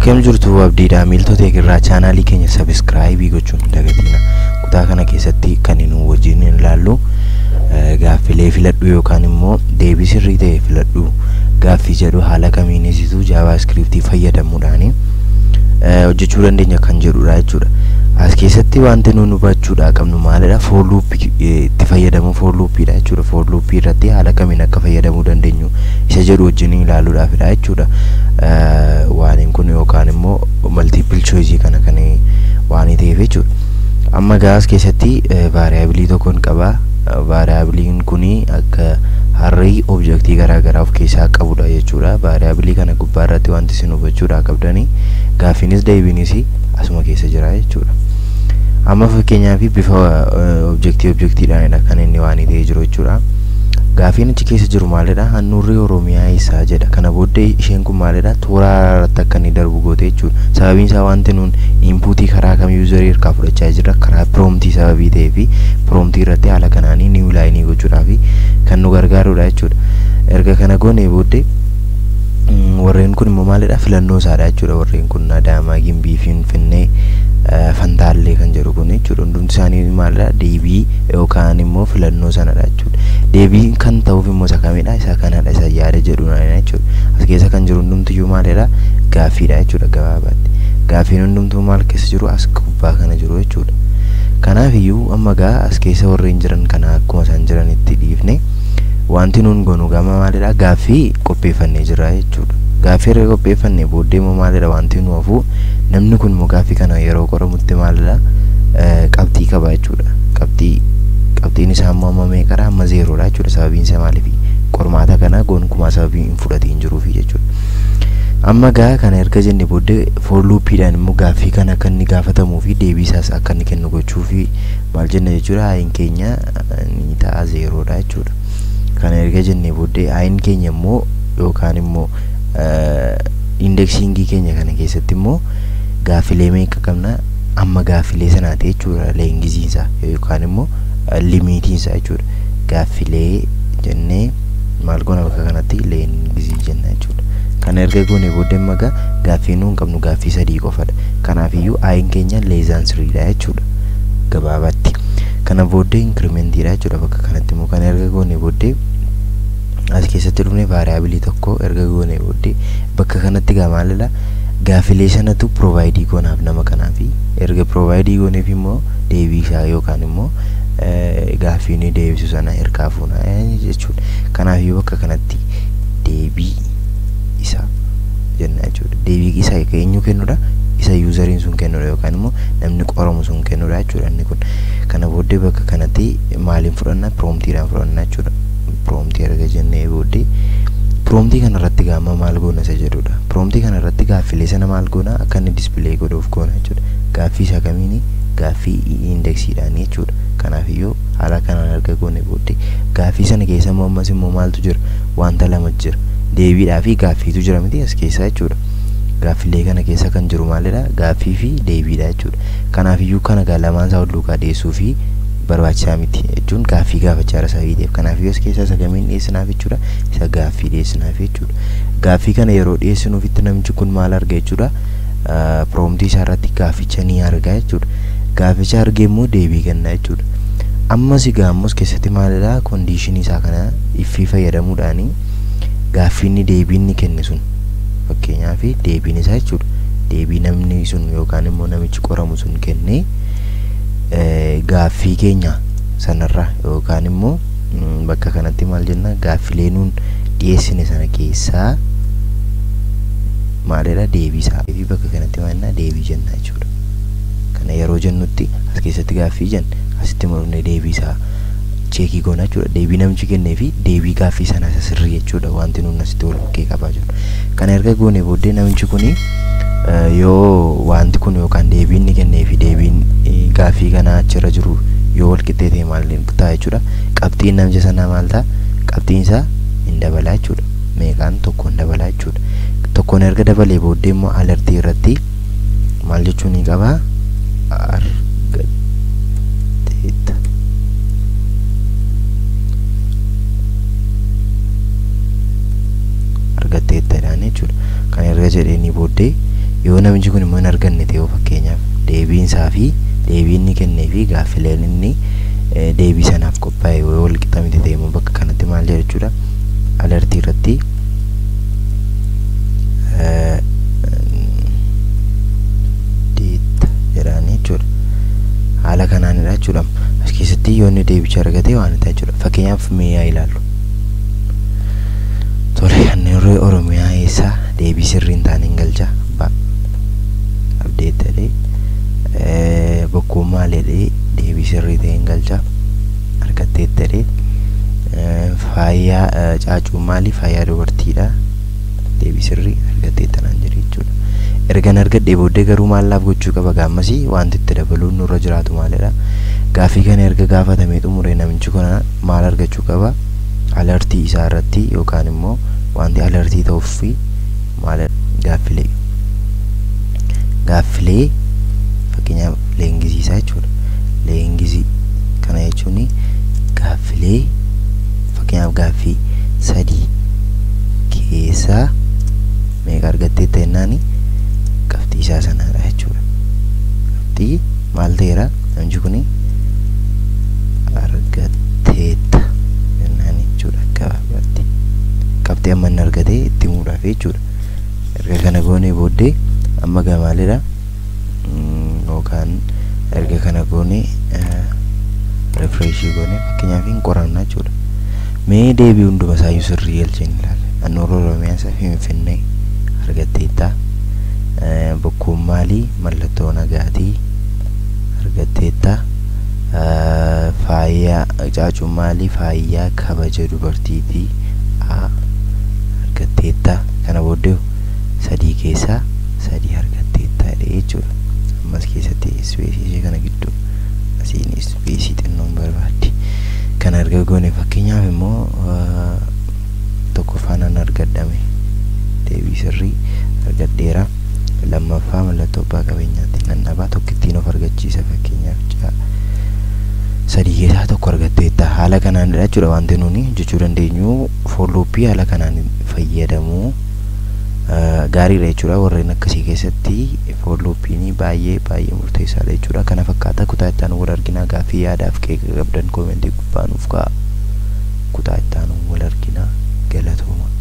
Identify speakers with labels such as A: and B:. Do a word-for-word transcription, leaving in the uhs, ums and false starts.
A: Akkam jirtu abdiidha miiltota eegarraa chaanaalii keenya subscribe gochuun dagatina. Kutaa kana keessatti kan nu wajjin ilaallu gaaffilee filadhu yookaan immoo deebii sirrii ta'e filadhu gaaffii jedhu haala kamiin isitu JavaScript fayyadamuudhaan hojjechuu dandeenya kan jedhudha jechuudha. As keessatti wanti nu hubachuudha qabnu maalidha? For loop itti fayyadamu for loopidha jechuudha. For loop irratti haala kamiin akka fayyadamuu dandeenyu isa jedhu wajjin ilaaluudhaafidha jechuudha. Waan kun yookaan immoo multiple choice kana kan waan ta'eef jechuudha. Amma gaas keessatti variable tokkoon qaba. Variable kuni akka harrii objectii garaa garaa of keessaa qabudha jechuudha. Variable kana gubbaa irratti wanti isin hubachuudha qabdani gaafiinis deebiinis asuma keessa jira jechuudha. Amma fakkeenyaaf bifa objectii objectiidhaanidha kan inni waan ta'ee jiru jechuudha. Gaafiin achi keessa jiru maalidha? Handhuurri Oromiyaa isaa jedha. Kana booddee isheen kun maalidha? Toora irratti akka inni darbu goote jechuudha. Sababiin isaa wanti nuun inputii karaa kam user irraa fudhachaa jirra karaa promptii sababii ta'ee fi promptii irratti haala kanaanii new line gochuudhaaf kan nu gargaarudha jechuudha. Erga kana goone booddee warreen kun immoo maalidha? Filannoo isaadha jechuudha. Warreen kun Adaamaa, Gimbii, Finfinnee, Fantaallee kan jedhu kun jechuudha. Hundumti isaanii maalidha? Deebii yookaan immoo filannoo sanadha jechuudha. Deebiin kan ta'uuf immoo isa kamidha? Isa kanadha, isa yaada jedhudha jechuudha. As keessa kan jiru hundumtiyyuu maalidha? Gaaffiidha jechuudha gabaabaatti. Gaaffiin hundumtuu maal keessa jiru? As gubbaa kana jiru jechuudha. Kanaaf iyyuu amma gaa as keessa warreen jiran kana akkuma isaan jiranitti dhiifne wanti nuun goonu gama maalidha? Gaaffii qopheeffannee jirra jechuudha. Gaaffii erga qopheeffannee booddee immoo maalidha wanti nu hafu? Namni kun immoo gaaffii kana yeroo qoramutti maalidha? Qabxii qaba jechuudha. Qabxii qabxiin isaa immoo amma meeqadha? Amma zeeroodha jechuudha. Sababiin isaa maaliif? Qormaata kana gonkumaa sababii hin fudhatiin jiruufi jechuudha. Amma gaa kana erga jenne booddee for loopiidhaan immoo gaaffii kana akka inni gaafatamuu fi deebii isaas akka inni kennu gochuufi maal jenna jechuudha? Ayin keenya ni ta'a zeeroodha jechuudha. Kana erga jenne booddee ayin keenya immoo yookaan immoo indexingii keenya kana keessatti immoo gaaffilee meeqa qabna? Amma gaaffilee sanaati jechuudha. Leengiziinsa yookaan immoo limitiinsa jechuudha. Gaaffilee jennee maal goona bakka kanatti leengizii jenna jechuudha. Kana erga goone booddee maga gaaffii nuun qabnu gaaffii sadii qofadha. Kanaaf iyyuu ayin keenya less than three dha jechuudha gabaabatti. Kana booddee incrementiidha jechuudha bakka kanatti immoo. Kana erga goone booddee as keessatti dhufne variable tokko erga goone booddee bakka kanatti gaa maalidha? Gaaffilee sanatu provide goonaaf nama kanaafi erga provide gooneef immoo deebii isaa yookaan immoo gaaffii ni deebisu sana hirkaa fuuna jechuudha. Kanaaf iyyuu bakka kanatti deebii isa jenna jechuudha. Deebii isa eenyu kennudha? Isa useriin sun kennudha yookaan immoo namni qoramu sun kennudha jechuudha inni kun. Kana booddee bakka kanatti maaliin fudhanna? Promptiidhaan fudhanna jechuudha. Promptii erga jennee booddee promptii kana irratti gaama maal goona isa jedhudha. Promptii kana irratti gaaffilee sana maal goona? Akka inni display godhuuf goona jechuudha. Gaaffii isa kamiini? Gaaffii indeksiidhaan jechuudha. Kanaaf iyyuu haala kanaan erga goone booddee gaaffii sana keessa immoo ammas immoo maaltu jira? Wanta lama jira. Deebiidhaa fi gaaffiitu jira miti as keessa jechuudha. Gaaffilee kana keessa kan jiru maalidha? Gaaffii fi deebiidha jechuudha. Kanaaf iyyuu kana gaa lamaan isaa wal dhiyeessuu fi barbaachisaa miti jechuun gaaffii gaafachaa jira sababii ta'eef. Kanaaf iyyuu as keessa isa kamiin dhiyeessinaaf jechuudha? Isa gaaffii dhiyeessinaaf jechuudha. Gaaffii kana yeroo dhiyeessinuufitti namichi kun maal arga jechuudha? Promptii isaa irratti gaafficha ni arga jechuudha. Gaafficha argee immoo deebii kenna jechuudha. Ammas egaa ammas keessatti maalidha? Condition isaa kana iffii fayyadamuudhaani gaaffiin deebiin ni kenne sun fakkeenyaaf deebiin isaa jechuudha. Deebii namni sun yookaan immoo namichi qoramu sun kenne gaaffii keenya sanarra yookaan immoo bakka kanatti maal jenna? Gaaffilee nuun dhiyeessine sana keessaa maalidha? Deebii isaa fi bakka kanatti maal jenna? Deebii jenna jechuudha. Kana yeroo jennutti as keessatti gaaffii jenna asitti morne deebii isaa cheekii goona jechuudha. Deebii namichi kennee fi deebii gaaffii sana isa sirrii jechuudha. Wanti nuun asitti wal bukkee qabaa jiru. Kana erga goone booddee namichi kuni yoo wanti kun yookaan deebiin ni kennee fi deebiin gaaffii kana achirra jiru yoo wal qixxee ta'e maal ta'a jechuudha? Qabxiin namicha sanaa maal ta'a? Qabxiin isaa hin dabalaa jechuudha. Meeqaan tokkoon dabalaa jechuudha. Tokkoon erga dabalee booddee immoo alertii irratti maal jechuun ni qabaa? Argatteetta. Argatteettadhaan jechuudha. Kan erga jedheenii booddee yoo namichi kun immoo hin arganne ta'e fakkeenyaaf deebiin isaa fi deebiin inni kennee fi gaaffileen inni deebii sanaaf qophaa'e yoo wal qixa miti ta'e immoo bakka kanatti maal jedha jechuudha alertii irratti diit jedhanii jechuudha haala kanaanidha jechuudha. As keessatti yoo inni deebicha argate waan ta'e jechuudha. Fakkeenyaaf miyaa ilaallu tole inni Oromiyaa eessa deebii sirriin taaniin galcha ba update jedhee bokkuu maaledhee deebii sirrii ta'een galcha argattee jedhee faaya caacuu maali faaya dubartiidha deebii sirrii argattee tanaan jedhe jechuudha. Ergan argadhee booddee garuu maallaaf gochuu qaba gaammasii wanti itti dabaluun nurra jiraatu maalidha gaafii kana erga gaafatamee xumuree namichi kun maal argachuu qaba alertii isaa irratti yookaan immoo wanti alertii ta'uuf fi maal gaaffilee gaaffilee fakkeenyaaf leenjisiisaa jechuudha. Leenjisii kana jechuun gaaffilee fakkeenyaaf gaaffii sadii keessaa meeqa argattee ta'ennaani qabxii isaa sanaadha jechuudha. Qabxii maal ta'eera namichi kun argatteetta jennaani jechuudha. Gabaabatti qabxii amma inni argate itti himuudhaaf jechuudha. Erga kana goonee booddee amma gamaalidha yookaan erga kana goonee refresh goonee fakkeenyaaf hin qorannaa jechuudha. Mee deebii hunduma isaayyuu sirrii galcheen ilaala. Naannoo Oromiyaa isaa Finfinnee argatteetta bokkuun maalii mallattoo nagaatii argatteetta faaya caacuu maalii faaya kabaja dubartiitii argatteetta kana booddee sadii keessaa sadii argatteetta jechuudha. Ammas keessatti ispeesii kana gidduu asiin ispeesii xinnoon barbaaddi. Kana erga goone fakkeenyaaf immoo tokko faanaan argadhame deebii sirrii argadheera. Lammaffaa mallattoo abbaa qabeenyaatti nannabaa tokkittiin of argachiisa fakkeenyaaf sadii keessaa tokko argatteetta. Haala kanaanidha jechuudha wanti nuuni jechuu dandeenyu foolooppii haala kanaan fayyadamuu gaariidha jechuudha. Warreen akkasii keessatti foolooppiin baay'ee baay'ee murteessaadha jechuudha. Kana fakkaata kutaa itti aanu wal arginaa. Gaaffii yaadaaf qeeqa qabdan koomentii gubbaa nuuf kaa'aa. Kutaa itti aanu wal arginaa. Galatooma.